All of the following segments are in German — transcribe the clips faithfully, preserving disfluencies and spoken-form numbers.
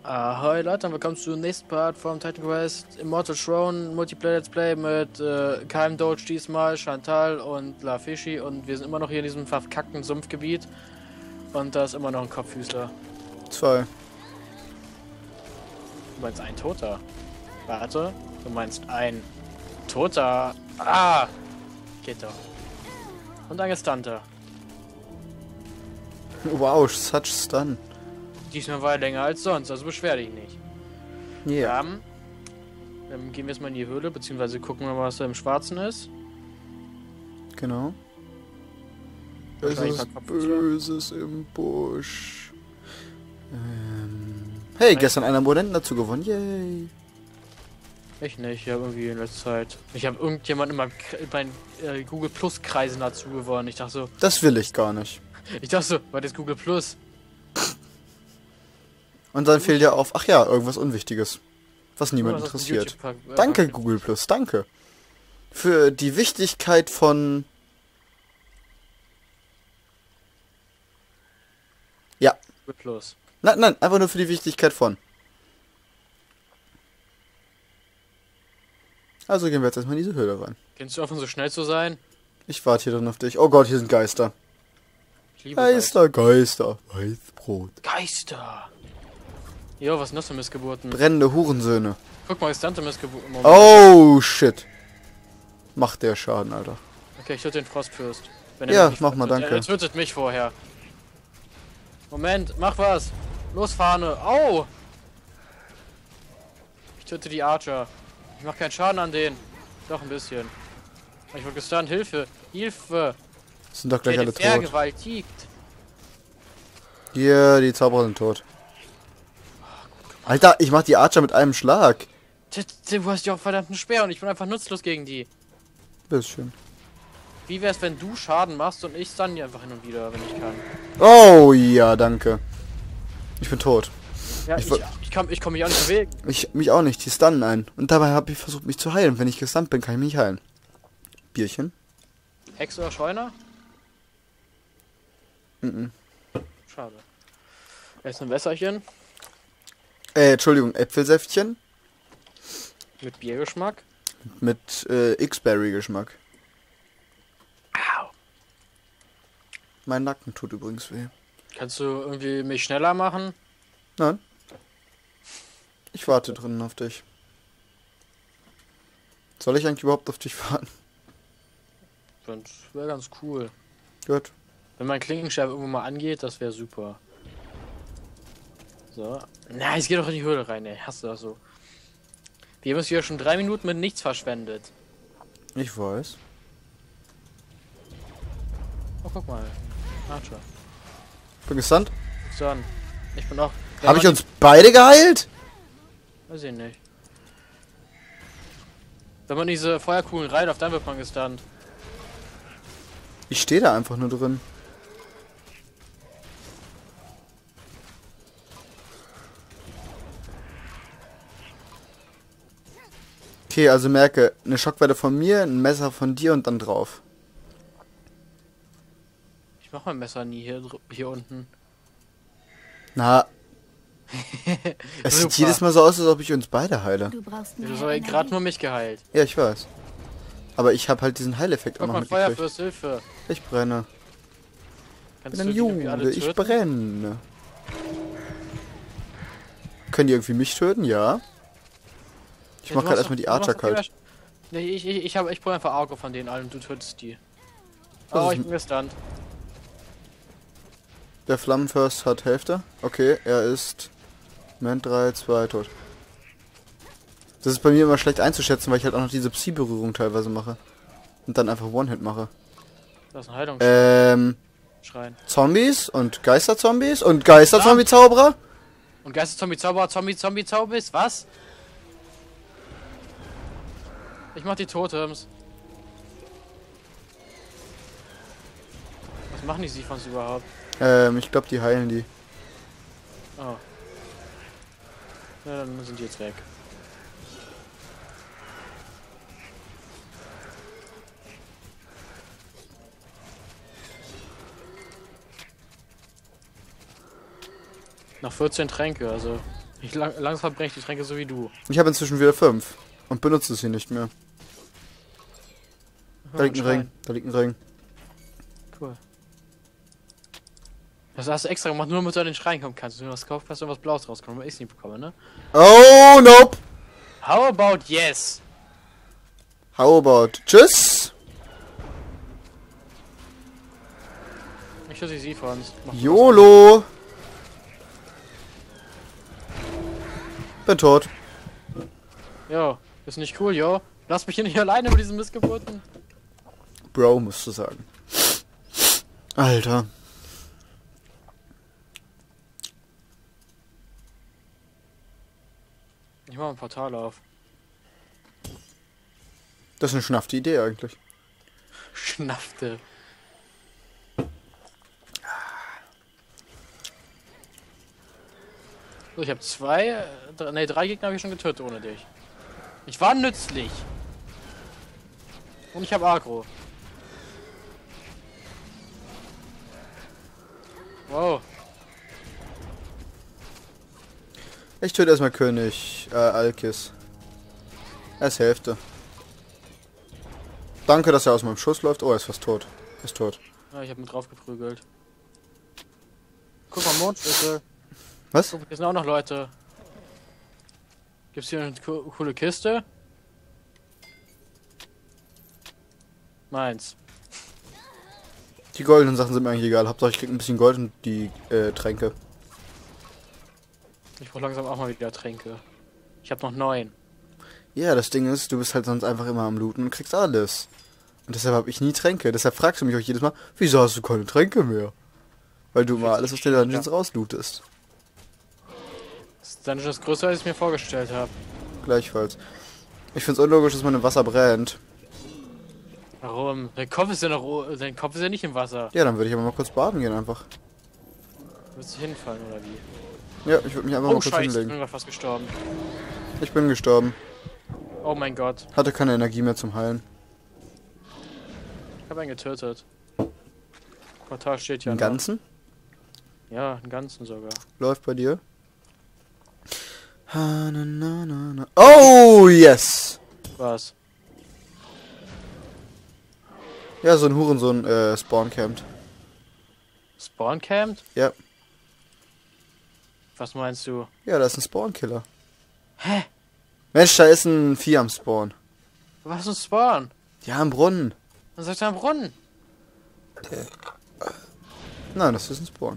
Ahoi Leute, und willkommen zum nächsten Part vom Titan Quest Immortal Throne Multiplayer Let's Play mit äh, K M Doge diesmal, Chantal und La Fischi, und wir sind immer noch hier in diesem verkackten Sumpfgebiet und da ist immer noch ein Kopffüßler. Zwei. Du meinst ein Toter? Warte, du meinst ein Toter? Ah! Geht doch. Und ein Gestunter. Wow, such stun. Diesmal war er länger als sonst, also beschwer dich nicht. Ja. Yeah. Ähm, dann gehen wir jetzt mal in die Höhle, beziehungsweise gucken wir mal, was da im Schwarzen ist. Genau. Es ist Böses im Busch. Ähm. Hey, gestern einen Abonnenten dazu gewonnen. Yay. Ich nicht, ich habe irgendwie in letzter Zeit. Ich habe irgendjemand in meinen mein, äh, Google Plus Kreisen dazu gewonnen. Ich dachte so. Das will ich gar nicht. Ich dachte so, was ist Google Plus? Und dann fehlt ja auf, ach ja, irgendwas Unwichtiges. Was niemand Was interessiert. äh, Danke, Google Plus, danke. Für die Wichtigkeit von... Ja. Google Plus. Nein, nein, einfach nur für die Wichtigkeit von. Also gehen wir jetzt erstmal in diese Höhle rein. Kennst du offen, so schnell zu sein? Ich warte hier drin auf dich. Oh Gott, hier sind Geister. Ich liebe Geister, Geister. Weißbrot. Geister. Jo, was sind das für Missgeburten? Brennende Hurensöhne. Guck mal, ist Dante Missgeburten. Oh, shit. Macht der Schaden, Alter. Okay, ich töte den Frostfürst. Wenn Ja, mich mach mal, tötet. danke. Er tötet mich vorher. Moment, mach was. Los, Fahne. Au! Ich töte die Archer. Ich mach keinen Schaden an denen. Doch ein bisschen. Ich wurde gestunt. Hilfe! Hilfe! Sind doch gleich Der alle die tot. vergewaltigt. Hier, die Zauberer sind tot. Alter, ich mach die Archer mit einem Schlag. T- t- Du hast ja auch verdammten Speer und ich bin einfach nutzlos gegen die. Bisschen. Wie wär's, wenn du Schaden machst und ich stun die einfach hin und wieder, wenn ich kann? Oh, ja, danke. Ich bin tot. Ja, Ich ich, wo- ich, ich kann, ich kann mich auch nicht bewegen. Ich, mich auch nicht, die stunnen ein. Und dabei habe ich versucht, mich zu heilen. Wenn ich gestunt bin, kann ich mich heilen. Bierchen? Hex oder Scheuner? Mhm. Schade. Jetzt ein Wässerchen Äh, Entschuldigung, Äpfelsäftchen mit Biergeschmack. mit äh, X-Berry-Geschmack. Au. Mein Nacken tut übrigens weh. Kannst du irgendwie mich schneller machen? Nein. Ich warte drinnen auf dich. Soll ich eigentlich überhaupt auf dich warten? Das wäre ganz cool. Gut. Wenn mein Klingenschärf irgendwo mal angeht, das wäre super. So. Na, jetzt geh doch in die Höhle rein, ey. Hast du das so? Wir haben uns hier schon drei Minuten mit nichts verschwendet. Ich weiß. Oh, guck mal. Archer. Bin gestunt. So, an. Ich bin auch... Habe ich uns beide geheilt? Weiß ich nicht. Wenn man diese Feuerkugeln reitet, dann wird man gestunt. Ich stehe da einfach nur drin. Okay, also merke, eine Schockwelle von mir, ein Messer von dir und dann drauf. Ich mach mein Messer nie hier, dr- hier unten. Na, es sieht Super. jedes Mal so aus, als ob ich uns beide heile. Du brauchst Du mehr hast Energie. gerade nur mich geheilt. Ja, ich weiß. Aber ich habe halt diesen Heileffekt auch Guck noch mal, mitgekriegt. Feuerfürst, Hilfe. Ich brenne. Ich Kannst bin ein du die irgendwie alle Jude, ich töten? brenne. Können die irgendwie mich töten? Ja. Ich Ja, mach du gerade machst erstmal doch- die du machst Archer doch kalt. lieber- Nee, ich, ich, ich, hab, ich brauche einfach Auge von denen allen und du tötest die. Was Oh, ist ich bin gestunt. Der Flammenfürst hat Hälfte. Okay, er ist... Moment, drei, zwei, tot. Das ist bei mir immer schlecht einzuschätzen, weil ich halt auch noch diese Psi-Berührung teilweise mache. Und dann einfach One-Hit mache. Das ist ein Heilungsschrein. Ähm, Schrein. Zombies und Geisterzombies und Geisterzombie-Zauberer? Und Geister-Zombie, Zauberer, Zombie, Zombie, Zombies, was? Ich mach die Totems. Was machen die Siphons überhaupt? Ähm, ich glaube, die heilen die. Oh. Ja, dann sind die jetzt weg. Noch vierzehn Tränke, also Ich lang langsam brech die Tränke so wie du. Ich habe inzwischen wieder fünf. Und benutze sie nicht mehr. Oh, Da liegt ein Schwein. Ring. Da liegt ein Ring. Cool. Das hast du extra gemacht, nur damit du an den Schrein kommen kannst. Wenn du was kaufst, kannst du was Blaues rauskommen, weil ich es nicht bekomme, ne? Oh, nope. How about yes? How about? Tschüss. Ich schüsse sie vor uns. Mach du YOLO. Bin tot. was. Jo, ist nicht cool, jo. Lass mich hier nicht alleine mit diesen Missgeburten. Bro, musst du sagen. Alter. Ich mach ein Portal auf. Das ist eine schnaffte Idee eigentlich. Schnaffte. So, ich habe zwei, äh, drei, nee, drei Gegner habe ich schon getötet ohne dich. Ich war nützlich. Und ich habe Agro. Wow. Ich töte erstmal König äh, Alkis. Er ist Hälfte. Danke, dass er aus meinem Schuss läuft. Oh, er ist fast tot. Er ist tot. Ja, ich habe mit drauf geprügelt. Guck mal, Mondschlüssel. Was? Guck, hier sind auch noch Leute. Gibt's hier eine co coole Kiste? Meins. Die goldenen Sachen sind mir eigentlich egal. Hauptsache ich krieg ein bisschen Gold und die äh, Tränke. Ich brauche langsam auch mal wieder Tränke. Ich habe noch neun. Ja, das Ding ist, du bist halt sonst einfach immer am Looten und kriegst alles. Und deshalb habe ich nie Tränke. Deshalb fragst du mich auch jedes Mal, wieso hast du keine Tränke mehr? Weil du mal alles aus den Dungeons rauslootest. Das Dungeon ist größer, als ich mir vorgestellt habe. Gleichfalls. Ich find's unlogisch, dass man im Wasser brennt. Warum? Dein Kopf ist ja noch, o- dein Kopf ist ja nicht im Wasser. Ja, dann würde ich aber mal kurz baden gehen einfach. Willst du hinfallen oder wie? Ja, ich würde mich einfach Oh mal kurz Scheiße, ich bin hinlegen. grad fast gestorben. Ich bin gestorben. Oh mein Gott. Hatte keine Energie mehr zum Heilen. Ich habe einen getötet. Portal steht ja Im noch. Ganzen? Ja, einen ganzen sogar. Läuft bei dir. Ha, na, na, na, na. Oh, yes! Was? Ja, so ein Hurensohn äh, Spawncampt. Spawncamp? Ja. Was meinst du? Ja, da ist ein Spawnkiller. Hä? Mensch, da ist ein Vieh am Spawn. Was ist ein Spawn? Ja, im Brunnen. Was ist da am Brunnen? Nein, das ist ein Spawn.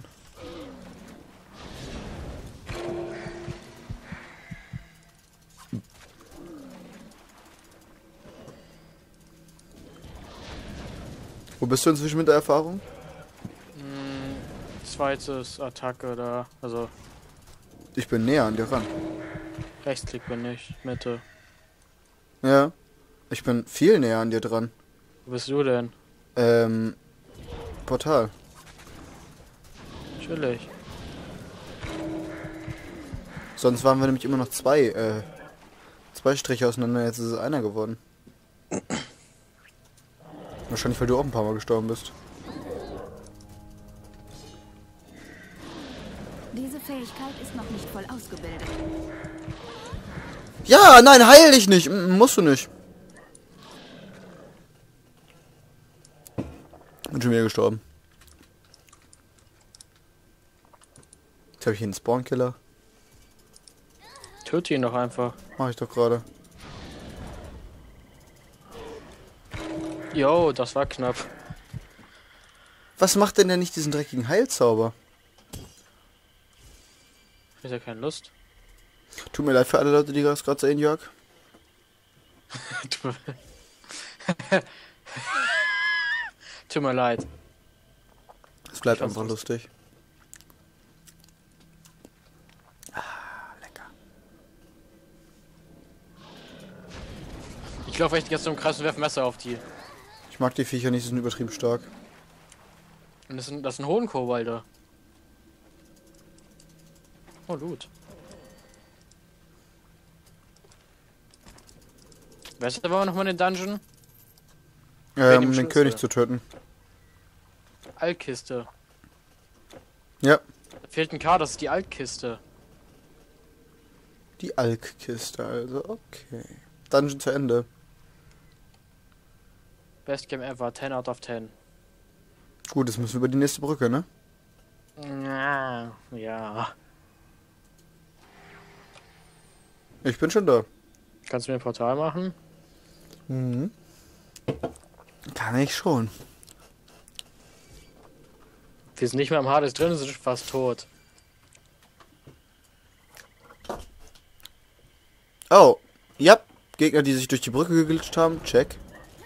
Wo bist du inzwischen mit der Erfahrung? Hm, zweites Attacke da. Also Ich bin näher an dir ran. Rechtsklick bin ich. Mitte. Ja. Ich bin viel näher an dir dran. Wo bist du denn? Ähm. Portal. Chillig. Sonst waren wir nämlich immer noch zwei, äh, zwei Striche auseinander, jetzt ist es einer geworden. Wahrscheinlich, weil du auch ein paar Mal gestorben bist. Diese Fähigkeit ist noch nicht voll ausgebildet. Ja, nein, heil dich nicht. M musst du nicht. Bin schon wieder gestorben. Jetzt habe ich hier einen Spawnkiller. Töte ihn doch einfach. Mach ich doch gerade. Jo, das war knapp. Was macht denn der nicht diesen dreckigen Heilzauber? Ich hab ja keine Lust. Tut mir leid für alle Leute, die das gerade sehen, Jörg. Tut mir- Tut mir leid. Es bleibt Ich fand's einfach lustig. Ich laufe echt ganz im Kreis und werfe Messer auf die. Ich mag die Viecher nicht, sie sind übertrieben stark. Und das sind, das sind Hohenkobolde. Oh, Loot. Wer ist aber noch mal in den Dungeon? Ähm, um dem den Schlüssel? König zu töten. Altkiste. Ja. Da fehlt ein K, das ist die Altkiste. Die Alk-Kiste, also okay. Dungeon zu Ende. Best Game ever, ten out of ten. Gut, jetzt müssen wir über die nächste Brücke, ne? Ja, ja. Ich bin schon da. Kannst du mir ein Portal machen? Mhm. Kann ich schon. Wir sind nicht mehr im Hades drin, sind fast tot. Oh, ja. Gegner, die sich durch die Brücke geglitscht haben. Check.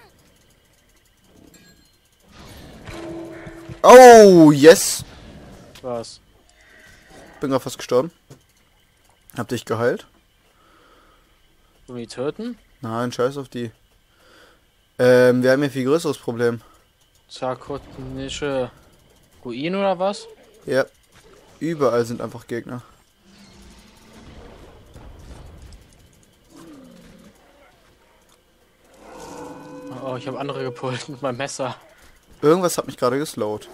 Oh, yes. Was? Bin gerade fast gestorben. Hab dich geheilt? Wollen wir die töten? Nein, scheiß auf die. Ähm, wir haben hier ein viel größeres Problem. Sarkotische Ruinen oder was? Ja. Überall sind einfach Gegner. Oh, ich habe andere gepult mit meinem Messer. Irgendwas hat mich gerade geslowt.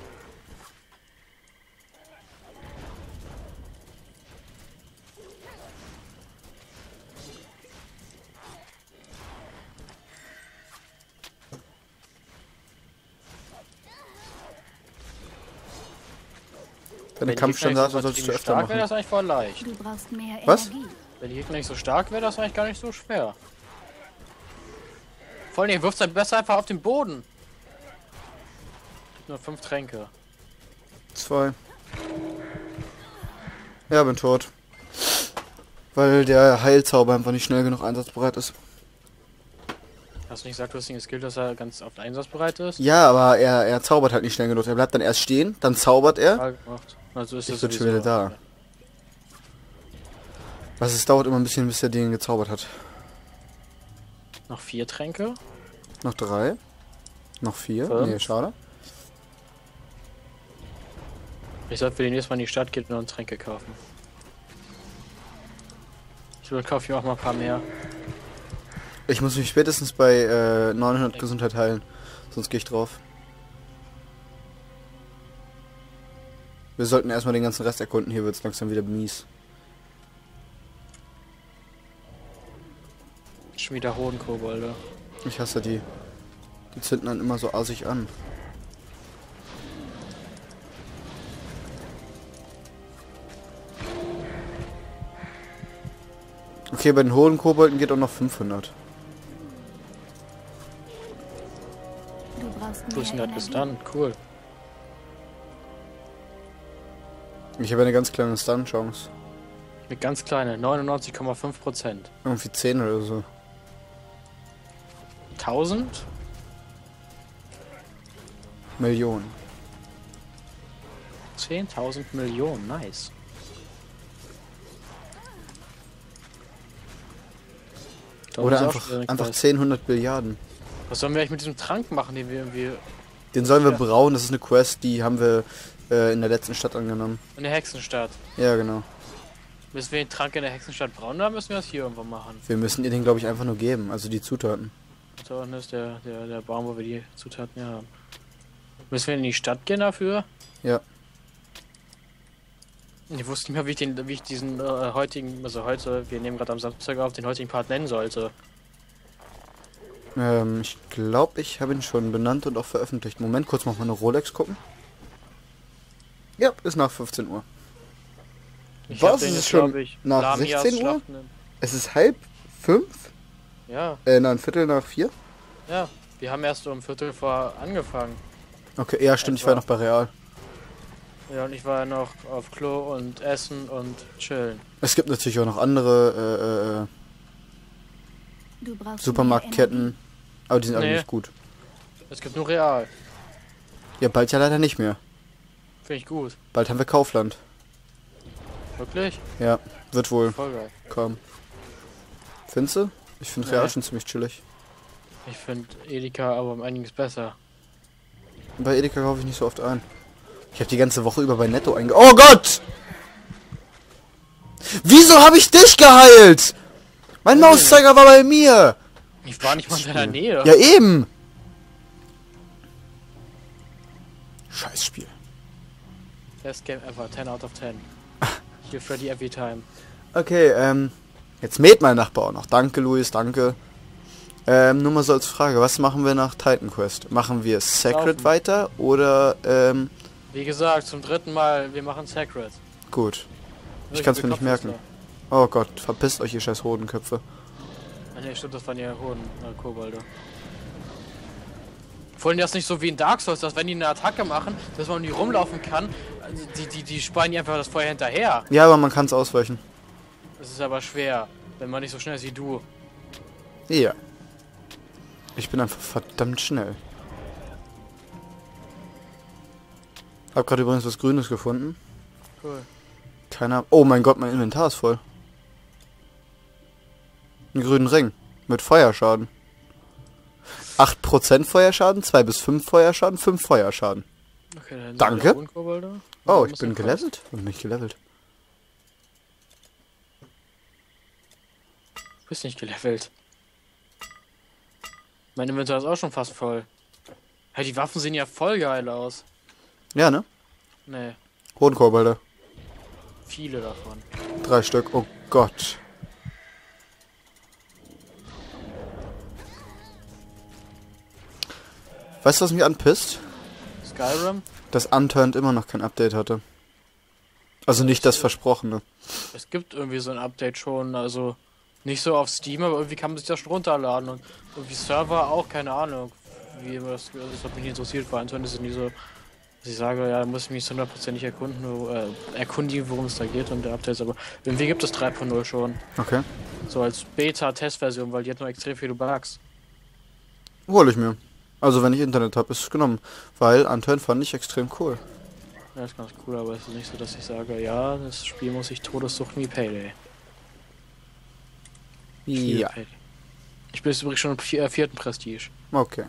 Deine Kampfstandard so solltest du öfter stark wäre machen. das eigentlich voll leicht. Du brauchst mehr Was? Energie. Wenn die Gegner nicht so stark wäre, das eigentlich gar nicht so schwer. Vor allem, ihr wirft halt besser einfach auf den Boden. Nur fünf Tränke. Zwei. Ja, bin tot. Weil der Heilzauber einfach nicht schnell genug einsatzbereit ist. Hast du nicht gesagt, du hast ihn geskillt, dass er ganz oft einsatzbereit ist? Ja, aber er, er zaubert halt nicht schnell genug. Er bleibt dann erst stehen, dann zaubert er. Ja, gemacht. Also ist Ich das bin schon sowieso- wieder da. Was, es dauert immer ein bisschen, bis er den gezaubert hat. Noch vier Tränke? Noch drei. Noch vier. Fünf. Nee, schade. Ich sollte für den nächsten Mal in die Stadt gehen und noch Tränke kaufen. Ich will kaufe ich auch mal ein paar mehr. Ich muss mich spätestens bei äh, neunhundert Gesundheit heilen. Sonst gehe ich drauf. Wir sollten erstmal den ganzen Rest erkunden. Hier wird es langsam wieder mies. Schon wieder Hodenkobolde. Ich hasse die. Die zünden dann immer so assig an. Okay, bei den hohen Kobolden geht auch noch fünfhundert. Du brauchst mehr Plus hundert Energie. bis dann, cool. Ich habe eine ganz kleine Stun-Chance. Mit ganz kleine, neunundneunzig Komma fünf Prozent. Irgendwie zehn oder so. tausend? Millionen. zehntausend Millionen, nice. Da Oder muss auch einfach, schon eine einfach Quest. zehnhundert Billiarden. Was sollen wir eigentlich mit diesem Trank machen, den wir irgendwie Den sollen wir Ja. brauen, das ist eine Quest, die haben wir äh, in der letzten Stadt angenommen. in der Hexenstadt? Ja, genau. Müssen wir den Trank in der Hexenstadt brauen oder müssen wir das hier irgendwo machen? Wir müssen ihr den, glaube ich, einfach nur geben, also die Zutaten. Da unten ist der, der, der Baum, wo wir die Zutaten hier haben. Müssen wir in die Stadt gehen dafür? Ja. Ich wusste nicht mehr, wie ich, den, wie ich diesen äh, heutigen, also heute, wir nehmen gerade am Samstag auf, den heutigen Part nennen sollte. Ähm, ich glaube, ich habe ihn schon benannt und auch veröffentlicht. Moment, kurz mal auf meine Rolex gucken. Ja, ist nach fünfzehn Uhr. Ich Was? hab den Ist jetzt, es schon glaub ich, nach Lamias sechzehn Uhr? Schlachten- Es ist halb fünf? Ja, Äh, nein, Viertel nach vier? ja. Wir haben erst um Viertel vor angefangen. Okay, ja, stimmt, ich war noch bei Real. Ja, und ich war noch auf Klo und essen und chillen. Es gibt natürlich auch noch andere äh, äh, Du brauchst mehr Supermarktketten, aber die sind alle Nee. nicht gut. Es gibt nur Real. Ja, bald ja leider nicht mehr. Finde ich gut. Bald haben wir Kaufland. Wirklich? Ja, wird wohl Voll geil. kommen. Findest du? Ich finde Nee. Real schon ziemlich chillig. Ich finde Edeka aber um einiges besser. Bei Edeka kaufe ich nicht so oft ein. Ich habe die ganze Woche über bei Netto einge... Oh Gott! Wieso habe ich dich geheilt? Mein Mauszeiger war bei mir! Ich war nicht mal in deiner Nähe. Ja, eben! Scheiß Spiel. Best Game ever, ten out of ten. Hier Freddy every time. Okay, ähm, jetzt mäht mein Nachbar auch noch. Danke, Luis, danke. Ähm, nur mal so als Frage, was machen wir nach Titan Quest? Machen wir Sacred Laufen. weiter oder, ähm, Wie gesagt, zum dritten Mal, wir machen Sacred. gut. Ich Welche kann's mir nicht Knopf ist merken. Oh Gott, verpisst euch, ihr scheiß Hodenköpfe. Ah ne, stimmt, das waren ja Hoden, äh, Kobolde. Vor allem das nicht so wie in Dark Souls, dass wenn die eine Attacke machen, dass man nie rumlaufen kann, also die, die, die speien die einfach das Feuer hinterher. Ja, aber man kann es ausweichen. Das ist aber schwer, wenn man nicht so schnell ist wie du. Ja. Ich bin einfach verdammt schnell. Hab gerade übrigens was Grünes gefunden. Cool. Keiner. Oh mein Gott, mein Inventar ist voll. Einen grünen Ring. Mit Feuerschaden. acht Prozent Feuerschaden, zwei bis fünf Feuerschaden, fünf Feuerschaden. Okay, dann sind Danke. wieder Hodenkobolde. Oh, Dann ich muss bin er gelevelt? Warum bin ich gelevelt? Du bist nicht gelevelt. Mein Inventar ist auch schon fast voll. Hey, die Waffen sehen ja voll geil aus. Ja, ne? Nee, Hodenkobolde. viele davon. Drei Stück. Oh Gott. Weißt du, was mich anpisst? Skyrim? Dass Unturned immer noch kein Update hatte. Also nicht das Versprochene. Es gibt irgendwie so ein Update schon, also nicht so auf Steam, aber irgendwie kann man sich das schon runterladen und irgendwie Server auch, keine Ahnung, wie immer das, das hat mich nie interessiert, weil Anton ist es nie so, dass ich sage, ja, muss ich mich hundertprozentig erkunden, wo, äh, erkundigen, worum es da geht und der Update ist, aber irgendwie gibt es drei Punkt null schon, Okay. so als Beta-Testversion, weil die hat noch extrem viele Bugs. Hol ich mir. Also wenn ich Internet habe, ist es genommen. Weil Unturned fand ich extrem cool. Ja, ist ganz cool, aber es ist nicht so, dass ich sage, ja, das Spiel muss sich Todessuchten wie Payday. Spiel Ja. Payday. Ich bin jetzt übrigens schon im vier, äh, vierten Prestige. Okay.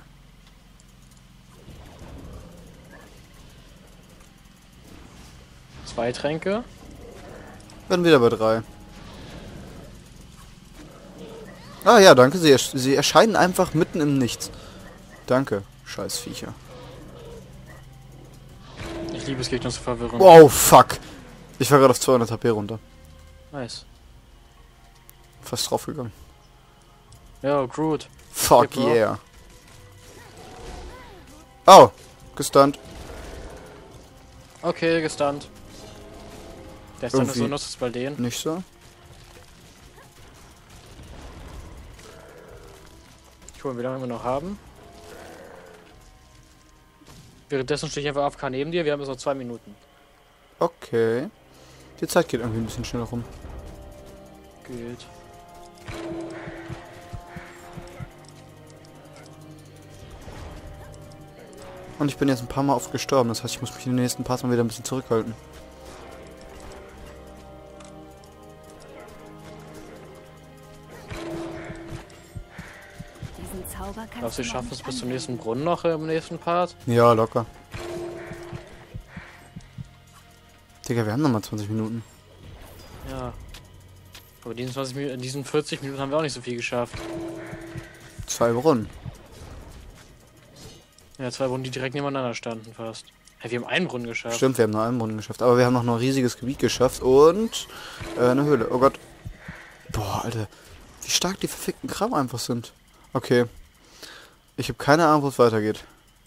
Zwei Tränke. Bin wieder bei drei. Ah ja, danke. Sie, ersch sie erscheinen einfach mitten im Nichts. Danke, scheiß Viecher. Ich liebe es, Gegner zu verwirren. Wow, fuck. Ich war gerade auf zweihundert H P runter. Nice. Fast draufgegangen. Ja, Groot. Fuck Hey, Bro. yeah. Oh, gestunt. Okay, gestunt. Der ist dann Irgendwie so nutzt es bei denen. Nicht so? Ich gucke, wie lange wir noch haben. Währenddessen stehe ich einfach A F K neben dir. Wir haben jetzt noch zwei Minuten. Okay. Die Zeit geht irgendwie ein bisschen schneller rum. Geht. Und ich bin jetzt ein paar Mal oft gestorben. Das heißt, ich muss mich in den nächsten Parts mal wieder ein bisschen zurückhalten. Diesen Zauber kannst Glaubst du, wir noch schaffen es nicht bis zum anwenden. nächsten Brunnen noch im nächsten Part? Ja, locker. Digga, wir haben noch mal zwanzig Minuten. Ja. Aber in diesen, zwanzig Minuten, in diesen vierzig Minuten haben wir auch nicht so viel geschafft. Zwei Brunnen. Ja, zwei Brunnen, die direkt nebeneinander standen fast. Ja, wir haben einen Brunnen geschafft. Stimmt, wir haben nur einen Brunnen geschafft. Aber wir haben noch ein riesiges Gebiet geschafft und äh, eine Höhle. Oh Gott. Boah, Alter. Wie stark die verfickten Krabben einfach sind. Okay. Ich habe keine Ahnung, wo es weitergeht.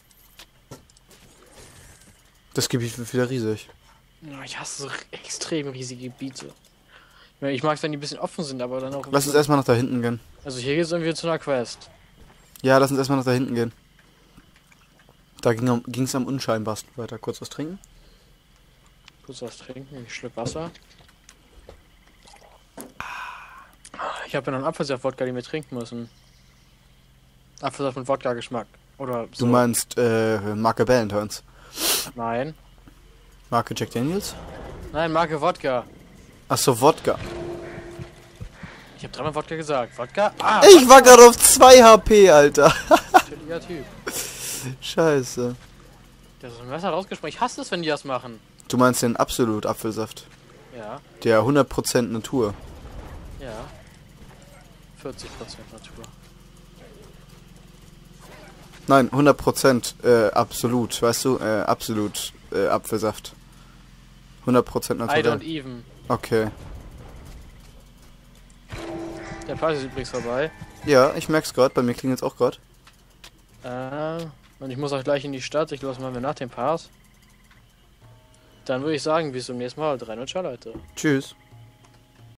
Das Gebiet wird wieder riesig. Ja, ich hasse so extrem riesige Gebiete. Ich meine, ich mag es, wenn die ein bisschen offen sind, aber dann auch... Lass uns erstmal nach da hinten gehen. Also hier geht es irgendwie zu einer Quest. Ja, lass uns erstmal nach da hinten gehen. Da ging es am unscheinbarsten weiter. Kurz was trinken. Kurz was trinken, ich schluck Wasser. Ich habe ja noch einen Apfelsaft-Wodka, den wir trinken müssen. Apfelsaft mit Wodka-Geschmack. Oder so. Du meinst äh, Marke Ballantines. Nein. Marke Jack Daniels? Nein, Marke Wodka. Achso, Wodka. Ich habe dreimal Wodka gesagt. Wodka? Ah! Ich war gerade auf zwei H P, Alter. Chilliger Typ. Scheiße. Der ist ein Messer rausgesprungen. Ich hasse es, wenn die das machen. Du meinst den Absolut Apfelsaft. Ja, Der hundert Prozent Natur. ja. vierzig Prozent Natur. Nein, hundert Prozent äh, absolut. Weißt du? Äh, absolut äh, Apfelsaft. hundert Prozent I don't Natur. even. Okay. Der Part ist übrigens vorbei. Ja, ich merk's gerade, bei mir klingt jetzt auch gerade. Äh, und ich muss auch gleich in die Stadt. Ich glaube, das machen wir nach dem Part. Dann würde ich sagen, bis zum nächsten Mal. drei null, ciao, Leute. Tschüss.